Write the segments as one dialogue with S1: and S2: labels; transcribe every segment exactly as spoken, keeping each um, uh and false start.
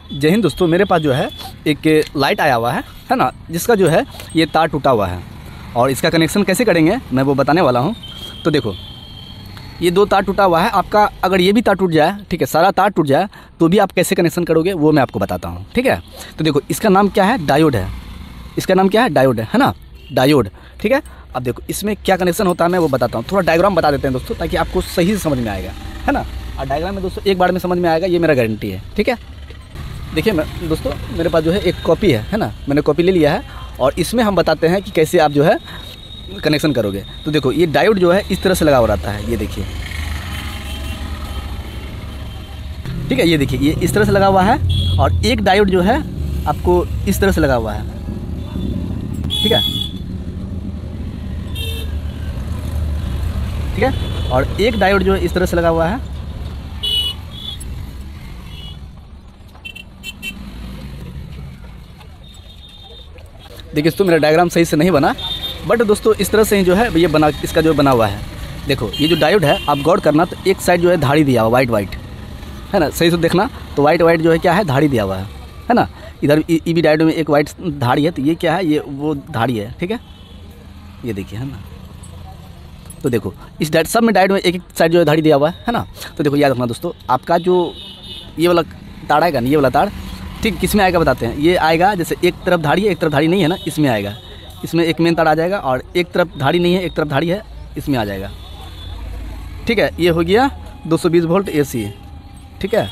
S1: जय हिंद दोस्तों, मेरे पास जो है एक लाइट आया हुआ है है ना, जिसका जो है ये तार टूटा हुआ है और इसका कनेक्शन कैसे करेंगे मैं वो बताने वाला हूँ। तो देखो, ये दो तार टूटा हुआ है आपका। अगर ये भी तार टूट जाए, ठीक है, सारा तार टूट जाए तो भी आप कैसे कनेक्शन करोगे वो मैं आपको बताता हूँ, ठीक है। तो देखो, इसका नाम क्या है, डायोड है। इसका नाम क्या है, डायोड है, है ना, डायोड, ठीक है। अब देखो इसमें क्या कनेक्शन होता है मैं वो बताता हूँ। थोड़ा डायग्राम बता देते हैं दोस्तों, ताकि आपको सही से समझ में आएगा, है ना। और डायग्राम में दोस्तों एक बार में समझ में आएगा, ये मेरा गारंटी है, ठीक है। देखिए मैं दोस्तों, मेरे पास जो है एक कॉपी है है ना, मैंने कॉपी ले लिया है और इसमें हम बताते हैं कि कैसे आप जो है कनेक्शन करोगे। तो देखो, ये डायोड जो है इस तरह से लगा हुआ रहता है, ये देखिए, ठीक है। ये देखिए, ये इस तरह से लगा हुआ है और एक डायोड जो है आपको इस तरह से लगा हुआ है, ठीक है, ठीक है। और एक डायोड जो है इस तरह से लगा हुआ है। देखिए दोस्तों, मेरा डायग्राम सही से नहीं बना, बट दोस्तों इस तरह से ही जो है ये बना, इसका जो बना हुआ है। देखो, ये जो डायोड है आप गौर करना, तो एक साइड जो है धाड़ी दिया हुआ, वाइट वाइट, है ना, सही से देखना। तो वाइट वाइट जो है क्या है, धाड़ी दिया हुआ है, है ना। इधर ई बी डायोड में एक वाइट धाड़ी है, तो ये क्या है, ये वो धाड़ी है, ठीक है। ये देखिए, है ना। तो देखो, इस डायोड सब में डायोड में एक एक साइड जो है धाड़ी दिया हुआ है, है ना। तो देखो, याद रखना दोस्तों, आपका जो ये वाला तार आएगा ना, ये वाला तार, ठीक, किस में आएगा बताते हैं। ये आएगा जैसे एक तरफ धाड़ी है, एक तरफ धाड़ी नहीं है ना, इसमें आएगा। इसमें एक मेन तार आ जाएगा और एक तरफ धाड़ी नहीं है, एक तरफ धाड़ी है, इसमें आ जाएगा, ठीक है। ये हो गया दो सौ बीस वोल्ट एसी, ठीक है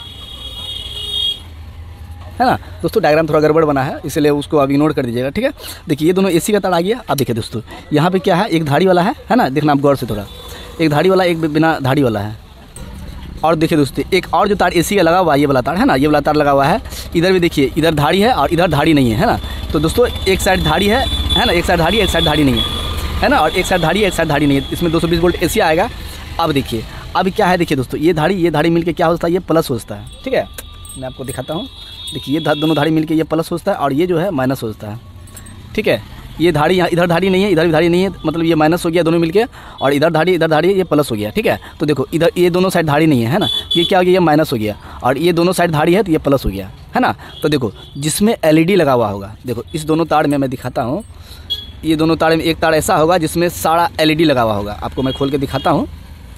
S1: है ना। दोस्तों डायग्राम थोड़ा गड़बड़ बना है, इसलिए उसको अब इग्नोर कर दीजिएगा, ठीक है। देखिए, ये दोनों एसी का तार आ गया। अब देखिए दोस्तों, यहाँ पे क्या है, एक धाड़ी वाला है है ना, देखना आप गौर से थोड़ा, एक धाड़ी वाला, एक बिना धाड़ी वाला है। और देखिए दोस्तों, एक और जो तार एसी का लगा हुआ है, ये वाला तार है ना, ये वाला तार लगा हुआ है। इधर भी देखिए, इधर धाड़ी है और इधर धाड़ी नहीं है, है ना। तो दोस्तों एक साइड धाड़ी है है ना, एक साइड धाड़ी है, एक साइड धाड़ी नहीं है, है ना। और एक साइड धाड़ी है, एक साइड धाड़ी नहीं है। इसमें दो सौ बीस वोल्ट एसी आएगा। अब देखिए, अब क्या है, देखिए दोस्तों, ये धाड़ी ये धाड़ी मिलके क्या होता है, ये प्लस होता है, ठीक है। मैं आपको दिखाता हूँ। देखिए, ये दोनों धाड़ी मिलके ये प्लस होता है और ये जो है माइनस होता है, ठीक है। ये धाड़ी यहाँ, इधर धाड़ी नहीं है, इधर भी धाड़ी नहीं है, मतलब ये माइनस हो गया दोनों मिलके, और इधर धाड़ी इधर धाड़ी ये प्लस हो गया, ठीक है। तो देखो, इधर ये दोनों साइड धाड़ी नहीं है, है ना, ये क्या हो गया, ये माइनस हो गया, और ये दोनों साइड धाड़ी है तो ये प्लस हो गया, है ना। तो देखो, जिसमें एल ई डी लगा हुआ होगा, देखो इस दोनों तार में मैं दिखाता हूँ। ये दोनों तार में एक तार ऐसा होगा जिसमें सारा एल ई डी लगा हुआ होगा। आपको मैं खोल के दिखाता हूँ।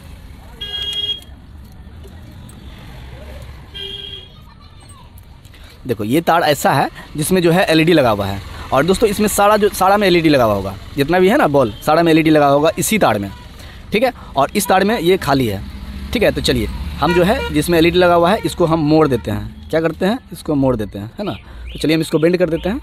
S1: देखो, ये तार ऐसा है जिसमें जो है एल ई डी लगा हुआ है, और दोस्तों इसमें सारा जो सारा में एल ई डी लगा हुआ होगा, जितना भी है ना बॉल, सारा में एल ई डी लगा होगा इसी तार में, ठीक है। और इस तार में ये खाली है, ठीक है। तो चलिए, हम जो है जिसमें एल ई डी लगा हुआ है इसको हम मोड़ देते हैं। क्या करते हैं, इसको मोड़ देते हैं, है ना। तो चलिए हम इसको बेंड कर देते हैं।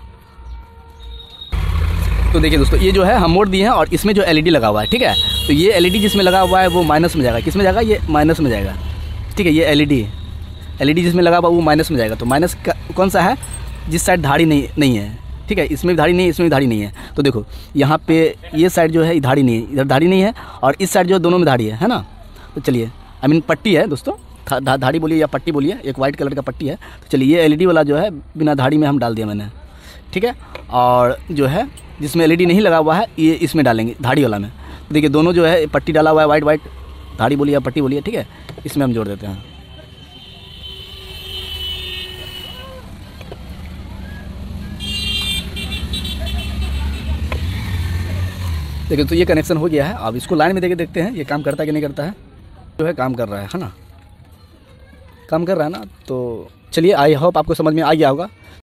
S1: तो देखिए दोस्तों, ये जो है हम मोड़ दिए हैं और इसमें जो एल ई डी लगा हुआ है, ठीक है। तो ये एल ई डी जिसमें लगा हुआ है वो माइनस में जाएगा। किस में जाएगा, ये माइनस में जाएगा, ठीक है। ये L E D L E D जिसमें लगा हुआ वो माइनस में जाएगा। तो माइनस कौन सा है, जिस साइड धाड़ी नहीं नहीं है, ठीक है। इसमें भी धाड़ी नहीं है, इसमें भी धाड़ी नहीं है। तो देखो, यहाँ पे ये साइड जो है धाड़ी नहीं है, इधर धाड़ी नहीं है, और इस साइड जो दोनों में धाड़ी है, है ना। तो चलिए, आई मीन पट्टी है दोस्तों, धा, धाड़ी बोलिए या पट्टी बोलिए, एक वाइट कलर का पट्टी है। तो चलिए, ये एल ई डी वाला जो है बिना धाड़ी में हम डाल दिया मैंने, ठीक है। और जो है जिसमें एल ई डी नहीं लगा हुआ है ये इसमें डालेंगे, धाड़ी वाला में। तो देखिए, दोनों जो है पट्टी डाला हुआ है, वाइट वाइट, धाड़ी बोलिए या पट्टी बोलिए, ठीक है। इसमें हम जोड़ देते हैं। देखिए, तो ये कनेक्शन हो गया है। अब इसको लाइन में देके देखते हैं ये काम करता है कि नहीं करता है। जो है काम कर रहा है है ना, काम कर रहा है ना। तो चलिए, आई होप आपको समझ में आ गया होगा।